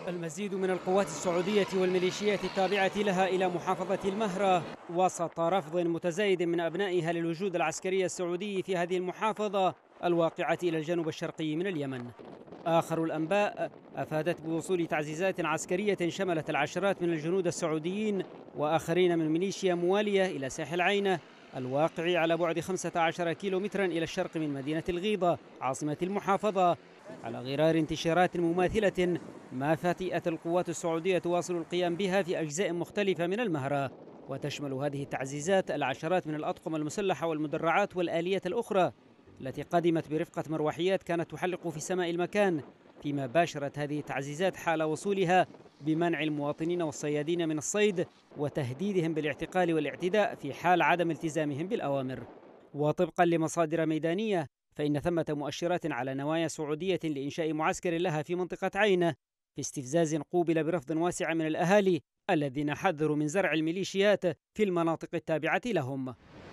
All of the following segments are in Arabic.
المزيد من القوات السعودية والميليشيات التابعة لها إلى محافظة المهرة وسط رفض متزايد من أبنائها للوجود العسكري السعودي في هذه المحافظة الواقعة إلى الجنوب الشرقي من اليمن. آخر الأنباء أفادت بوصول تعزيزات عسكرية شملت العشرات من الجنود السعوديين وآخرين من ميليشيا موالية إلى ساحل عينة الواقع على بعد 15 كيلومترا إلى الشرق من مدينة الغيضة عاصمة المحافظة، على غرار انتشارات مماثلة ما فتئت القوات السعودية تواصل القيام بها في أجزاء مختلفة من المهرة. وتشمل هذه التعزيزات العشرات من الأطقم المسلحة والمدرعات والآلية الأخرى التي قدمت برفقة مروحيات كانت تحلق في سماء المكان، فيما باشرت هذه التعزيزات حال وصولها بمنع المواطنين والصيادين من الصيد وتهديدهم بالاعتقال والاعتداء في حال عدم التزامهم بالأوامر. وطبقا لمصادر ميدانية فإن ثمة مؤشرات على نوايا سعودية لإنشاء معسكر لها في منطقة عينة، في استفزاز قوبل برفض واسع من الأهالي الذين حذروا من زرع الميليشيات في المناطق التابعة لهم.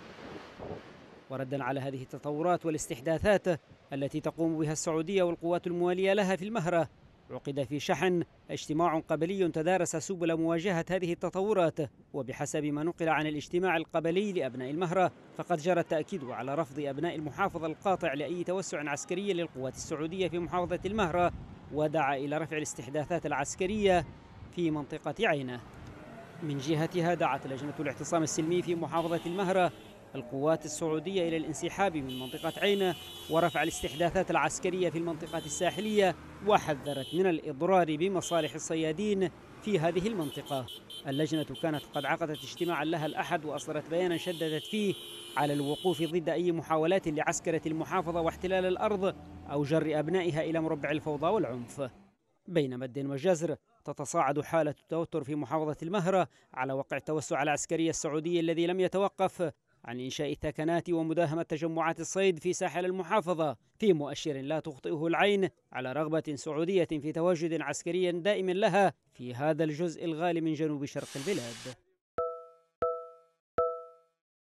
وردا على هذه التطورات والاستحداثات التي تقوم بها السعودية والقوات الموالية لها في المهرة، عقد في شحن اجتماع قبلي تدارس سبل مواجهة هذه التطورات. وبحسب ما نقل عن الاجتماع القبلي لأبناء المهرة فقد جرى التأكيد على رفض أبناء المحافظة القاطع لأي توسع عسكري للقوات السعودية في محافظة المهرة، ودعا إلى رفع الاستحداثات العسكرية في منطقة عينة. من جهتها دعت لجنة الاعتصام السلمي في محافظة المهرة القوات السعودية إلى الانسحاب من منطقة عينة ورفع الاستحداثات العسكرية في المنطقة الساحلية، وحذرت من الإضرار بمصالح الصيادين في هذه المنطقة. اللجنة كانت قد عقدت اجتماعا لها الأحد وأصدرت بيانا شددت فيه على الوقوف ضد أي محاولات لعسكرة المحافظة واحتلال الأرض أو جر أبنائها إلى مربع الفوضى والعنف. بين مد وجزر تتصاعد حالة التوتر في محافظة المهرة على وقع التوسع العسكري السعودي الذي لم يتوقف عن إنشاء الثكنات ومداهمة تجمعات الصيد في ساحل المحافظة، في مؤشر لا تخطئه العين على رغبة سعودية في تواجد عسكري دائم لها في هذا الجزء الغالي من جنوب شرق البلاد.